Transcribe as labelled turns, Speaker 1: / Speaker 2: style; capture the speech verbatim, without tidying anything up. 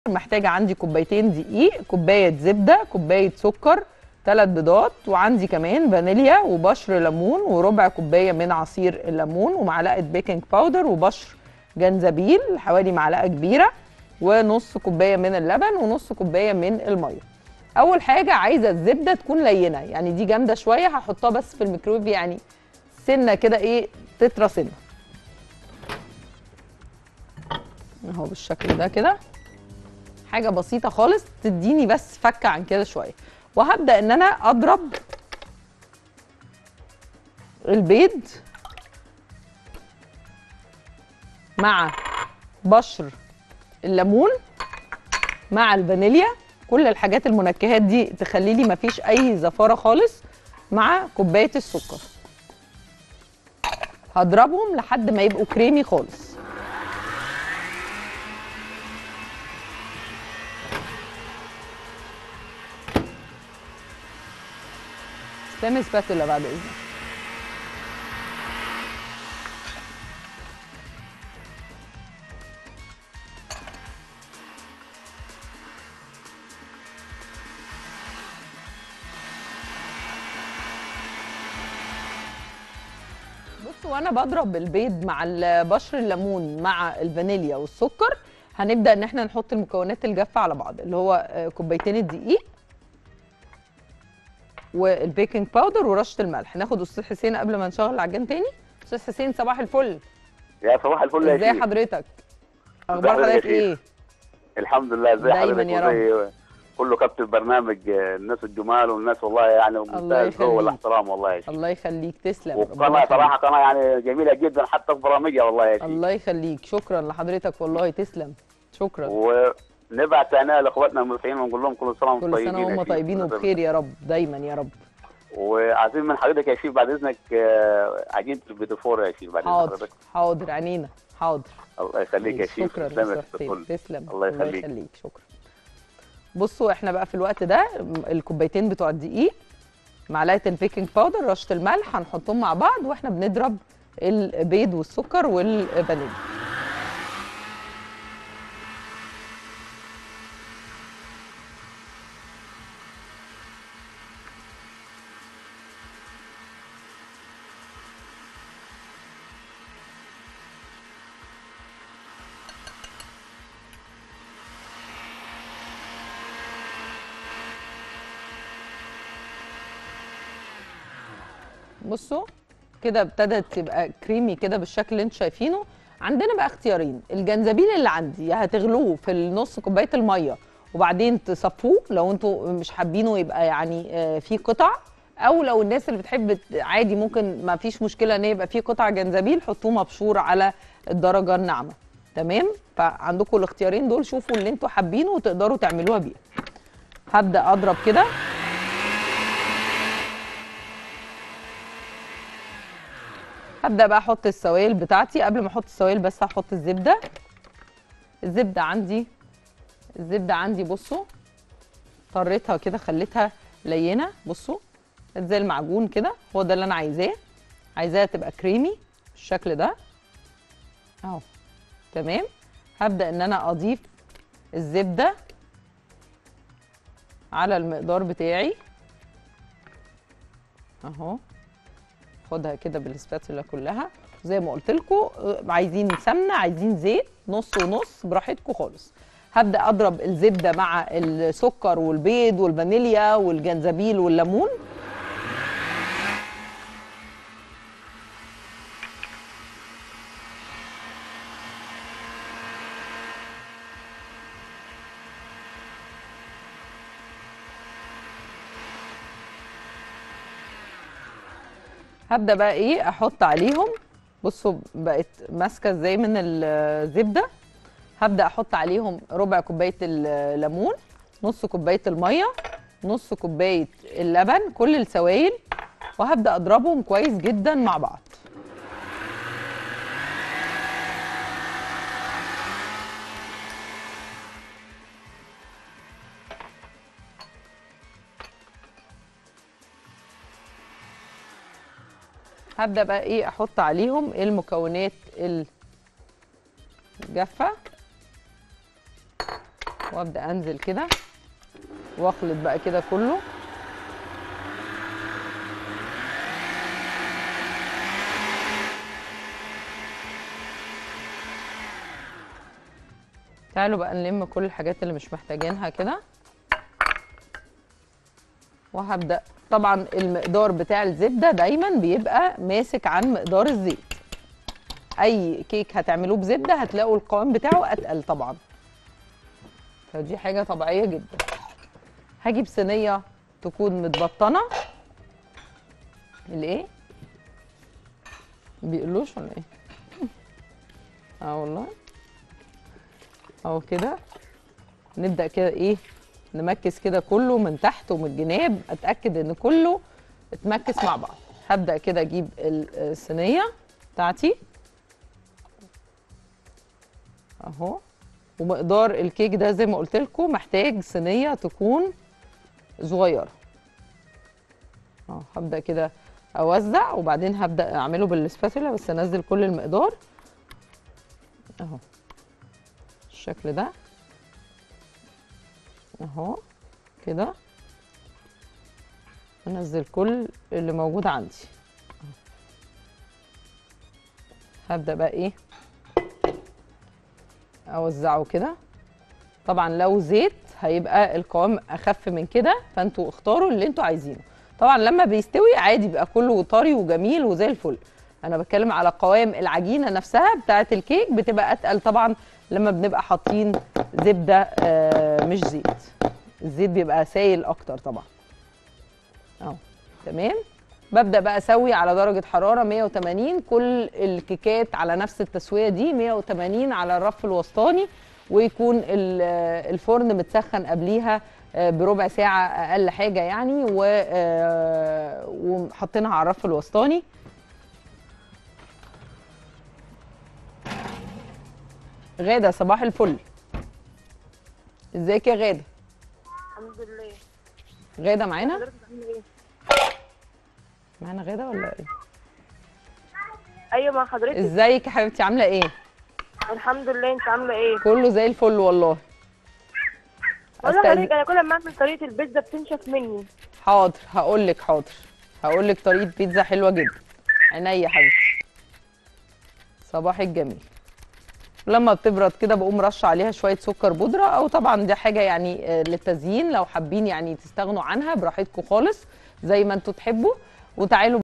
Speaker 1: محتاجه عندي كوبايتين دقيق، كوبايه زبده، كوبايه سكر، ثلاث بيضات، وعندي كمان فانيليا وبشر ليمون وربع كوبايه من عصير الليمون ومعلقه بيكنج باودر وبشر جنزبيل حوالي معلقه كبيره ونص كوبايه من اللبن ونص كوبايه من الميه. اول حاجه عايزه الزبده تكون لينه، يعني دي جامده شويه هحطها بس في الميكرويف يعني سنه كده ايه تترى سنه اهو بالشكل ده كده، حاجه بسيطه خالص تديني بس فكه عن كده شويه. وهبدا ان انا اضرب البيض مع بشر الليمون مع الفانيليا، كل الحاجات المنكهات دي تخلي لي مفيش اي زفاره خالص، مع كوبايه السكر. هضربهم لحد ما يبقوا كريمي خالص. استعمل سباتولا بعد اذنك. بصوا وانا بضرب البيض مع بشر الليمون مع الفانيليا والسكر، هنبدا ان احنا نحط المكونات الجافه على بعض، اللي هو كوبايتين الدقيق والبيكنج باودر ورشه الملح. ناخد استاذ حسين قبل ما نشغل العجان تاني. استاذ حسين صباح الفل.
Speaker 2: يا صباح الفل يا شيخ.
Speaker 1: ازي حضرتك؟ اخبار حضرتك ايه؟
Speaker 2: الحمد لله. ازي حضرتك؟
Speaker 1: دايما يا رب.
Speaker 2: كله كابتن البرنامج، الناس الجمال والناس والله يعني بمنتهى الذوق والاحترام والله يا شيخ.
Speaker 1: الله يخليك، تسلم.
Speaker 2: والقناه صراحه قناه يعني جميله جدا حتى في برامجها والله يا شيخ.
Speaker 1: الله يخليك، شكرا لحضرتك والله، تسلم، شكرا.
Speaker 2: ونبعت تهنئه لاخواتنا المصريين ونقول لهم كل سنه وانتم طيبين.
Speaker 1: كل سنه وهم طيبين وبخير يا رب، دايما يا رب.
Speaker 2: وعايزين من حضرتك يا شيخ بعد اذنك عجينه البيتفور يا شيخ بعد اذن
Speaker 1: حاضر
Speaker 2: حضرتك.
Speaker 1: حاضر عينينا، حاضر.
Speaker 2: الله يخليك يا شيخ.
Speaker 1: شكرا
Speaker 2: تسلم
Speaker 1: تسلم.
Speaker 2: الله يخليك.
Speaker 1: الله يخليك، شكرا. بصوا احنا بقى في الوقت ده الكوبايتين بتوع الدقيق، معلقه البيكنج باودر، رشه الملح، هنحطهم مع بعض واحنا بنضرب البيض والسكر والفانيليا. بصوا كده ابتدت تبقى كريمي كده بالشكل اللي انتوا شايفينه. عندنا بقى اختيارين، الجنزبيل اللي عندي يا هتغلوه في النص كوبايه الميه وبعدين تصفوه لو انتوا مش حابينه يبقى يعني فيه قطع، او لو الناس اللي بتحب عادي ممكن ما فيش مشكله ان يبقى فيه قطع جنزبيل، حطوه مبشور على الدرجه الناعمه. تمام؟ فعندكم الاختيارين دول، شوفوا اللي انتوا حابينه وتقدروا تعملوها بيه. هبدا اضرب كده. هبدأ بقى احط السوائل بتاعتي. قبل ما احط السوائل بس هحط الزبدة. الزبدة عندي الزبدة عندي بصوا طريتها كده خليتها لينة، بصوا زي المعجون كده، هو ده اللي انا عايزاه. عايزاها تبقى كريمي بالشكل ده اهو. تمام؟ هبدأ ان انا اضيف الزبدة على المقدار بتاعي اهو. خدها كده بالسباتولا كلها زي ما قلت لكم. عايزين سمنه، عايزين زيت، نص ونص براحتكم خالص. هبدا اضرب الزبده مع السكر والبيض والفانيليا والجنزبيل والليمون. هبدا بقى ايه احط عليهم، بصوا بقت ماسكه ازاي من الزبده. هبدا احط عليهم ربع كوبايه الليمون، نص كوبايه الميه، نص كوبايه اللبن، كل السوائل، وهبدا اضربهم كويس جدا مع بعض. هبدأ بقى ايه احط عليهم المكونات الجافة. وابدا انزل كده واخلط بقى كده كله. تعالوا بقى نلم كل الحاجات اللي مش محتاجينها كده، وهبدأ طبعا المقدار بتاع الزبدة دايما بيبقى ماسك عن مقدار الزيت. اي كيك هتعملوه بزبدة هتلاقوا القوام بتاعه اتقل طبعا، فدي حاجة طبيعية جدا. هجيب صينية تكون متبطنة. الايه؟ بيقلوش ولا ايه؟ اه والله اهو كده. نبدأ كده ايه، نمكس كده كله من تحت ومن الجناب، اتأكد ان كله اتمكس مع بعض. هبدأ كده اجيب الصينية بتاعتي اهو، ومقدار الكيك ده زي ما قلت لكم محتاج صينية تكون صغيرة اهو. هبدأ كده اوزع، وبعدين هبدأ اعمله بالسباتولا، بس انزل كل المقدار اهو بالشكل ده اهو كده. انزل كل اللي موجود عندي. هبدأ بقى ايه اوزعه كده. طبعا لو زيت هيبقى القوام اخف من كده، فانتوا اختاروا اللي انتوا عايزينه. طبعا لما بيستوي عادي بيبقى كله طري وجميل وزي الفل. انا بتكلم على قوام العجينه نفسها بتاعه الكيك، بتبقى اتقل طبعا لما بنبقى حاطين زبده آه مش زيت. الزيت بيبقى سايل اكتر طبعا اهو. تمام. ببدا بقى اسوي على درجه حراره مية وتمانين، كل الكيكات على نفس التسويه دي مية وتمانين على الرف الوسطاني، ويكون الفرن متسخن قبليها بربع ساعه اقل حاجه يعني، وحطينها على الرف الوسطاني. غاده صباح الفل، ازيك يا غاده؟
Speaker 3: الحمد لله.
Speaker 1: غاده معانا؟
Speaker 3: حضرتك عامله ايه؟
Speaker 1: معانا غاده ولا ايه؟
Speaker 3: ايوه مع حضرتك.
Speaker 1: ازيك يا حبيبتي عامله ايه؟
Speaker 3: الحمد لله، انت عامله ايه؟
Speaker 1: كله زي الفل والله.
Speaker 3: والله حضرتك انا كل ما اعمل طريقه البيتزا بتنشف مني.
Speaker 1: حاضر هقول لك، حاضر هقول لك طريقه بيتزا حلوه جدا. عينيا يا حبيبتي. صباح الجميل. لما بتبرد كده بقوم رش عليها شويه سكر بودره، او طبعا دي حاجه يعني للتزيين، لو حابين يعني تستغنوا عنها براحتكم خالص زي ما انتوا تحبوا. وتعالوا